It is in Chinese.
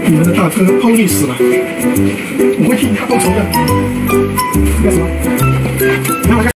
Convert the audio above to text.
你们的大哥抛弃死了，我会替他报仇的。干什么？你让我干。